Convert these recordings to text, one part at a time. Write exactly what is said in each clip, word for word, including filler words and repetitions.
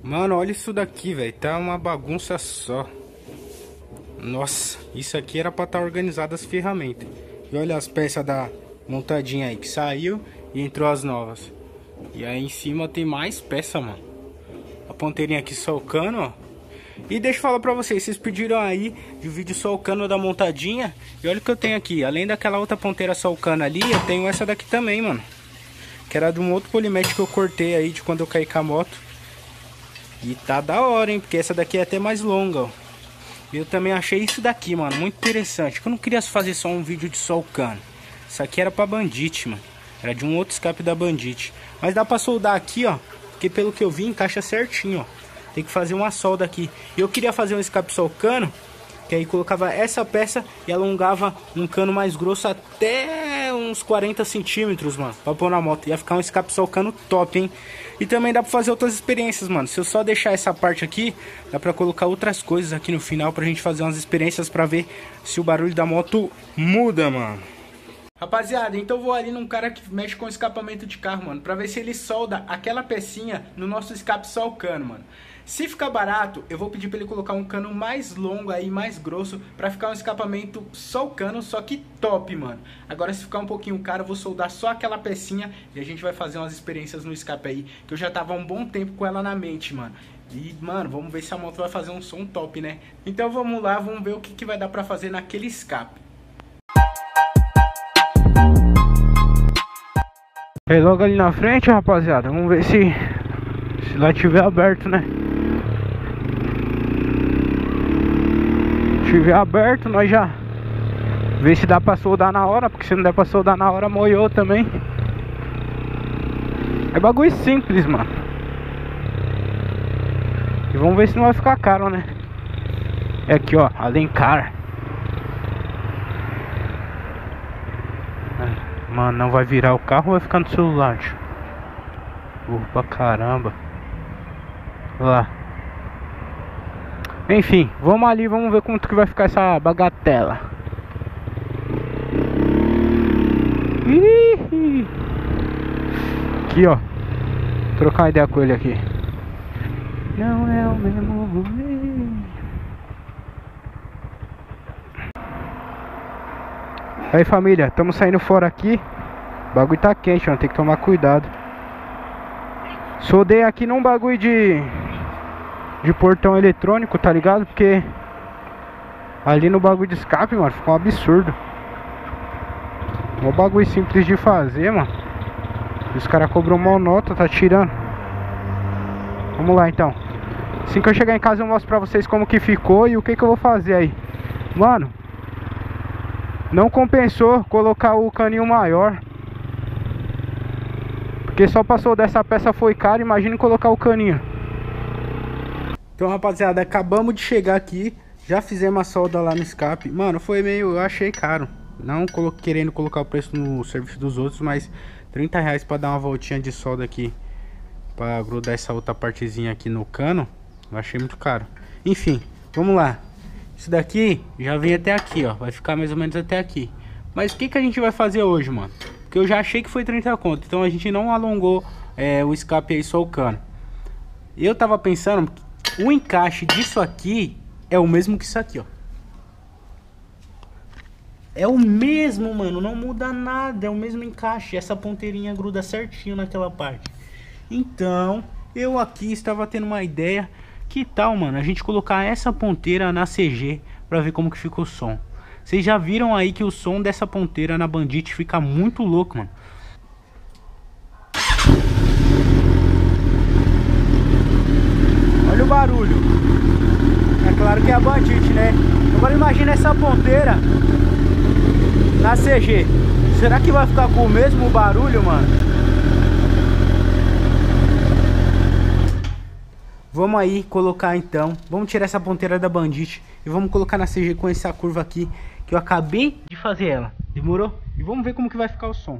Mano, olha isso daqui, velho. Tá uma bagunça só. Nossa, isso aqui era pra estar organizado as ferramentas. E olha as peças da montadinha aí que saiu e entrou as novas. E aí em cima tem mais peça, mano. A ponteirinha aqui solcando, ó. E deixa eu falar pra vocês, vocês pediram aí de vídeo solcando da montadinha. E olha o que eu tenho aqui. Além daquela outra ponteira solcando ali, eu tenho essa daqui também, mano. Que era de um outro polimete que eu cortei aí de quando eu caí com a moto. E tá da hora, hein? Porque essa daqui é até mais longa, ó. Eu também achei isso daqui, mano, muito interessante. Que eu não queria fazer só um vídeo de solcando. Isso aqui era pra Bandit, mano. Era de um outro escape da Bandit. Mas dá pra soldar aqui, ó. Porque pelo que eu vi, encaixa certinho, ó. Tem que fazer uma solda aqui. E eu queria fazer um escape solcando, que aí colocava essa peça e alongava um cano mais grosso até uns quarenta centímetros, mano, pra pôr na moto. Ia ficar um escape solcando top, hein? E também dá pra fazer outras experiências, mano. Se eu só deixar essa parte aqui, dá pra colocar outras coisas aqui no final pra gente fazer umas experiências pra ver se o barulho da moto muda, mano. Rapaziada, então eu vou ali num cara que mexe com escapamento de carro, mano, pra ver se ele solda aquela pecinha no nosso escape solcando, mano. Se ficar barato, eu vou pedir pra ele colocar um cano mais longo aí, mais grosso, pra ficar um escapamento solcando, só que top, mano. Agora se ficar um pouquinho caro, eu vou soldar só aquela pecinha e a gente vai fazer umas experiências no escape aí, que eu já tava há um bom tempo com ela na mente, mano. E, mano, vamos ver se a moto vai fazer um som top, né? Então vamos lá, vamos ver o que, que vai dar pra fazer naquele escape. É logo ali na frente, rapaziada. Vamos ver se se lá tiver aberto, né? Se tiver aberto, nós já vê se dá pra soldar na hora. Porque se não der pra soldar na hora, moiou também. É bagulho simples, mano. E vamos ver se não vai ficar caro, né? É aqui, ó, Alencar. Mano, não vai virar o carro ou vai ficar no celular? Burro pra caramba. Lá. Enfim, vamos ali, vamos ver quanto que vai ficar essa bagatela. Ih! Aqui, ó. Vou trocar uma ideia com ele aqui. Não é o mesmo rolê. Aí, família, estamos saindo fora aqui. O bagulho tá quente, mano, tem que tomar cuidado. Soldei aqui num bagulho de de portão eletrônico, tá ligado? Porque ali no bagulho de escape, mano, ficou um absurdo. Um bagulho simples de fazer, mano. Os caras cobrou uma nota, tá tirando. Vamos lá, então. Assim que eu chegar em casa eu mostro pra vocês como que ficou e o que que eu vou fazer aí. Mano, não compensou colocar o caninho maior, porque só passou dessa peça foi caro. Imagine colocar o caninho. Então, rapaziada, acabamos de chegar aqui. Já fizemos a solda lá no escape. Mano, foi meio... eu achei caro. Não colo... querendo colocar o preço no serviço dos outros, mas trinta reais pra dar uma voltinha de solda aqui, pra grudar essa outra partezinha aqui no cano, eu achei muito caro. Enfim, vamos lá. Isso daqui já vem até aqui, ó. Vai ficar mais ou menos até aqui. Mas o que que a gente vai fazer hoje, mano? Porque eu já achei que foi trinta conto. Então a gente não alongou é, o escape aí só o cano. Eu tava pensando... o encaixe disso aqui é o mesmo que isso aqui, ó. É o mesmo, mano. Não muda nada. É o mesmo encaixe. Essa ponteirinha gruda certinho naquela parte. Então, eu aqui estava tendo uma ideia. Que tal, mano, a gente colocar essa ponteira na C G pra ver como que fica o som. Vocês já viram aí que o som dessa ponteira na Bandit fica muito louco, mano. Olha o barulho. É claro que é a Bandit, né? Agora imagina essa ponteira na C G. Será que vai ficar com o mesmo barulho, mano? Vamos aí colocar então. Vamos tirar essa ponteira da Bandit e vamos colocar na C G com essa curva aqui, que eu acabei de fazer ela. Demorou? E vamos ver como que vai ficar o som.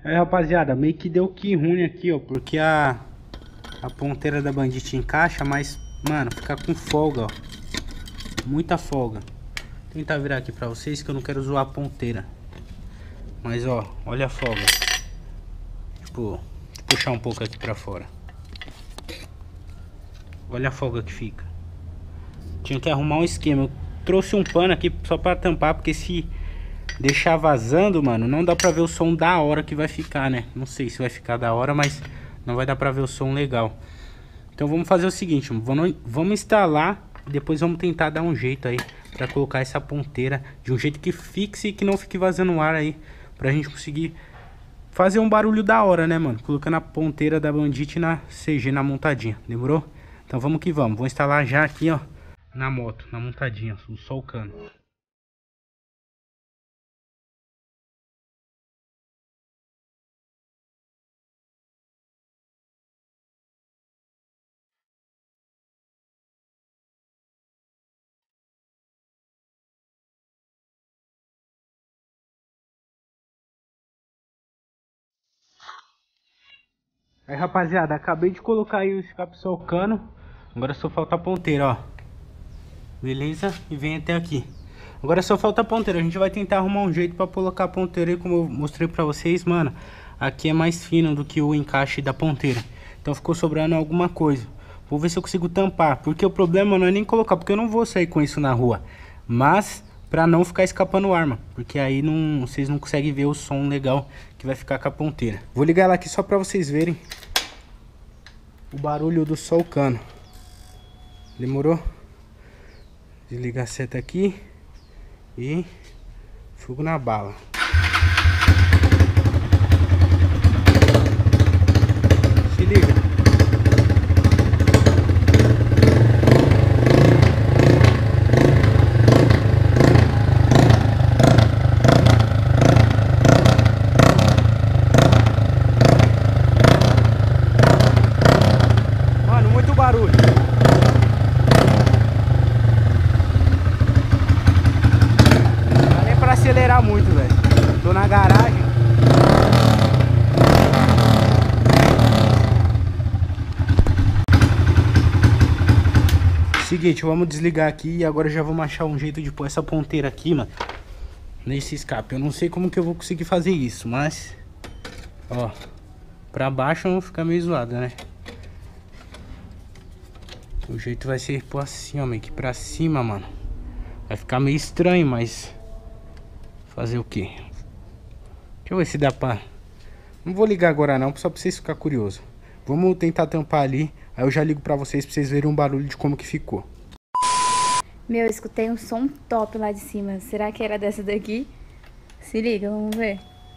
Aí, rapaziada, meio que deu que ruim aqui, ó. Porque a, a ponteira da Bandit encaixa, mas, mano, fica com folga, ó. Muita folga. Vou tentar virar aqui pra vocês que eu não quero zoar a ponteira. Mas, ó, olha a folga. Tipo, puxar um pouco aqui pra fora. Olha a folga que fica. Tinha que arrumar um esquema. Eu trouxe um pano aqui só pra tampar, porque se deixar vazando, mano, não dá pra ver o som da hora que vai ficar, né? Não sei se vai ficar da hora, mas não vai dar pra ver o som legal. Então vamos fazer o seguinte, vamos, vamos instalar. Depois vamos tentar dar um jeito aí pra colocar essa ponteira de um jeito que fixe e que não fique vazando ar aí, pra gente conseguir fazer um barulho da hora, né, mano? Colocando a ponteira da Bandit na C G, na montadinha, demorou? Então vamos que vamos, vou instalar já aqui, ó, na moto, na montadinha, só o cano. Aí, rapaziada, acabei de colocar aí o escape solcando. Agora só falta a ponteira, ó. Beleza? E vem até aqui. Agora só falta a ponteira. A gente vai tentar arrumar um jeito pra colocar a ponteira aí, como eu mostrei pra vocês, mano. Aqui é mais fino do que o encaixe da ponteira. Então ficou sobrando alguma coisa. Vou ver se eu consigo tampar. Porque o problema não é nem colocar, porque eu não vou sair com isso na rua. Mas pra não ficar escapando arma. Porque aí não, vocês não conseguem ver o som legal que vai ficar com a ponteira. Vou ligar ela aqui só pra vocês verem o barulho do solcano. Demorou? Desligar a seta aqui e fogo na bala. Se liga. Mano, muito barulho. Acelerar muito, velho. Tô na garagem. Seguinte, vamos desligar aqui e agora já vamos achar um jeito de pôr essa ponteira aqui, mano, nesse escape. Eu não sei como que eu vou conseguir fazer isso, mas ó, pra baixo fica meio zoado, né? O jeito vai ser pôr assim, ó, meio que pra cima, mano. Vai ficar meio estranho, mas fazer o que? Deixa eu ver se dá pra... Não vou ligar agora não, só pra vocês ficarem curiosos. Vamos tentar tampar ali. Aí eu já ligo pra vocês, pra vocês verem um barulho de como que ficou. Meu, eu escutei um som top lá de cima. Será que era dessa daqui? Se liga, vamos ver.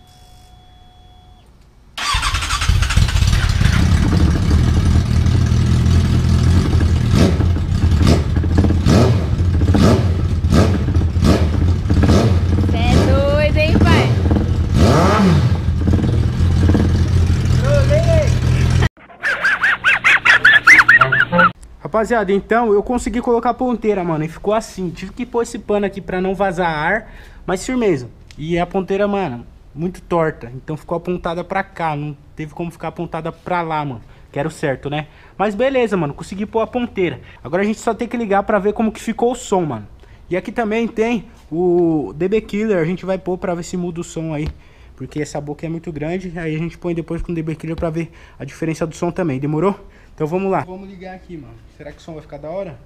Rapaziada, então eu consegui colocar a ponteira, mano, e ficou assim. Tive que pôr esse pano aqui pra não vazar ar, mas firmeza. E a ponteira, mano, muito torta, então ficou apontada pra cá. Não teve como ficar apontada pra lá, mano, que era o certo, né? Mas beleza, mano, consegui pôr a ponteira. Agora a gente só tem que ligar pra ver como que ficou o som, mano. E aqui também tem o D B Killer, a gente vai pôr pra ver se muda o som aí, porque essa boca é muito grande. Aí a gente põe depois com o D B Killer pra ver a diferença do som também, demorou? Então vamos lá. Vamos ligar aqui, mano. Será que o som vai ficar da hora?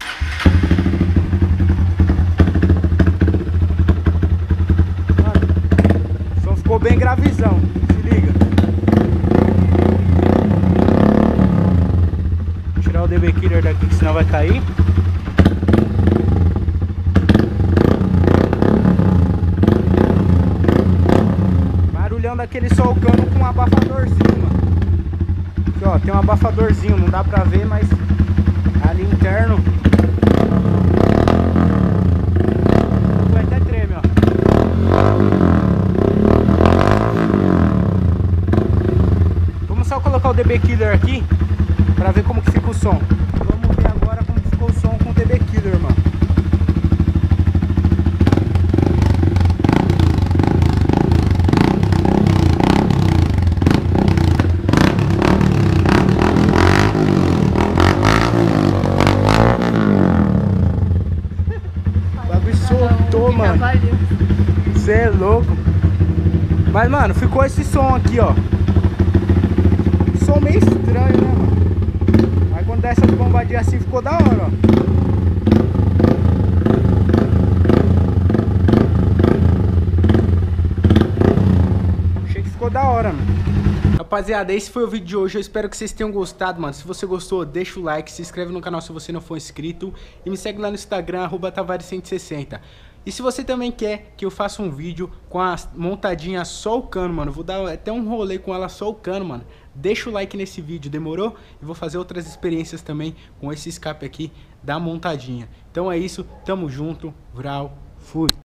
Mano, o som ficou bem gravizão. Se liga. Vou tirar o D B Killer daqui, que senão vai cair. Barulhão daquele solcando com um abafadorzinho, mano. Aqui, ó, tem um abafadorzinho, não dá pra ver, mas ali interno vai até treme, ó. Vamos só colocar o D B Killer aqui pra ver como que fica o som. Vamos ver agora como ficou o som com o D B Killer, mano. mano. Valeu. Você é louco. Mas, mano, ficou esse som aqui, ó. Som meio estranho, né, mano? Aí quando dá essas bombadinhas assim, ficou da hora, ó. Achei que ficou da hora, mano. Rapaziada, esse foi o vídeo de hoje. Eu espero que vocês tenham gostado, mano. Se você gostou, deixa o like, se inscreve no canal se você não for inscrito e me segue lá no Instagram, arroba Tavares cento e sessenta. E se você também quer que eu faça um vídeo com a montadinha só o cano, mano, vou dar até um rolê com ela só o cano, mano, deixa o like nesse vídeo, demorou? E vou fazer outras experiências também com esse escape aqui da montadinha. Então é isso, tamo junto, Vral, fui!